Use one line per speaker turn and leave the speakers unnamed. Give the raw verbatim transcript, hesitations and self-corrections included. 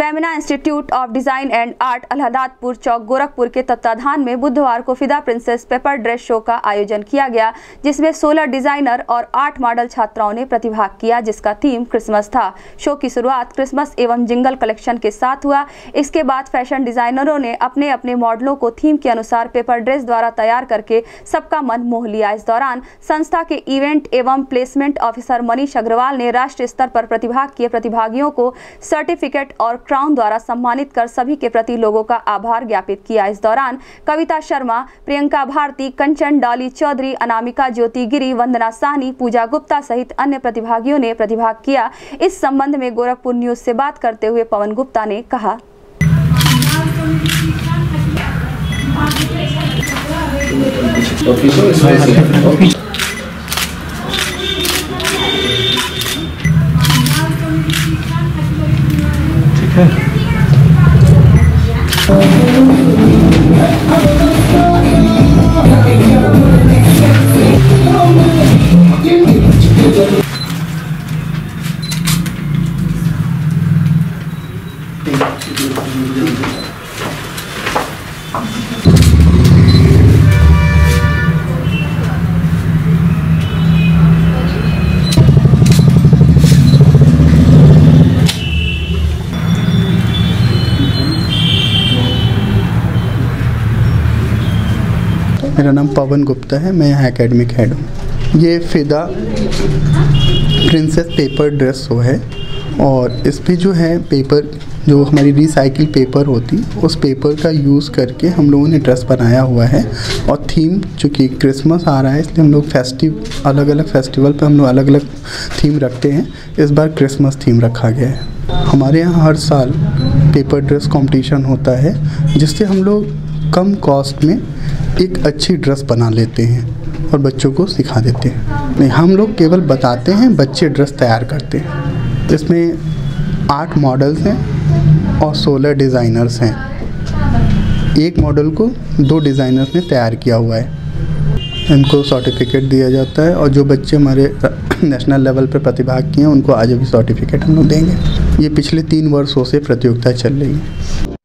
Femina Institute of Design and Art Alahdadpur चौक गोरखपुर के तत्वाधान में बुधवार को फिदा प्रिंसेस पेपर ड्रेस शो का आयोजन किया गया, जिसमें सोलह डिजाइनर और आठ मॉडल छात्राओं ने प्रतिभाग किया, जिसका थीम क्रिसमस था। शो की शुरुआत क्रिसमस एवं जिंगल कलेक्शन के साथ हुआ। इसके बाद फैशन डिजाइनरों ने अपने अपने मॉडलों को थीम के अनुसार पेपर ड्रेस द्वारा तैयार करके सबका मन मोह लिया। इस दौरान संस्था के इवेंट एवं प्लेसमेंट ऑफिसर मनीष अग्रवाल ने राष्ट्रीय स्तर पर प्रतिभाग किए प्रतिभागियों को सर्टिफिकेट और क्राउन द्वारा सम्मानित कर सभी के प्रति लोगों का आभार ज्ञापित किया। इस दौरान कविता शर्मा, प्रियंका भारती, कंचन, डॉली चौधरी, अनामिका ज्योति गिरी, वंदना साहनी, पूजा गुप्ता सहित अन्य प्रतिभागियों ने प्रतिभाग किया। इस संबंध में गोरखपुर न्यूज से बात करते हुए पवन गुप्ता ने कहा,
मेरा नाम पवन गुप्ता है, मैं यहाँ एकेडमिक हेड हूँ। ये फिदा प्रिंसेस पेपर ड्रेस शो है और इस पे जो है पेपर, जो हमारी रिसाइकिल पेपर होती, उस पेपर का यूज़ करके हम लोगों ने ड्रेस बनाया हुआ है। और थीम चूँकि क्रिसमस आ रहा है, इसलिए हम लोग फेस्टिव अलग अलग फेस्टिवल पे हम लोग अलग अलग थीम रखते हैं। इस बार क्रिसमस थीम रखा गया है। हमारे यहाँ हर साल पेपर ड्रेस कॉम्पिटिशन होता है, जिससे हम लोग कम कॉस्ट में एक अच्छी ड्रेस बना लेते हैं और बच्चों को सिखा देते हैं। नहीं, हम लोग केवल बताते हैं, बच्चे ड्रेस तैयार करते हैं। इसमें आठ मॉडल्स हैं और सोलह डिज़ाइनर्स हैं। एक मॉडल को दो डिज़ाइनर्स ने तैयार किया हुआ है। इनको सर्टिफिकेट दिया जाता है और जो बच्चे हमारे नेशनल लेवल पर प्रतिभाग किए हैं, उनको आज भी सर्टिफिकेट हम लोग देंगे। ये पिछले तीन वर्षों से प्रतियोगिता चल रही है।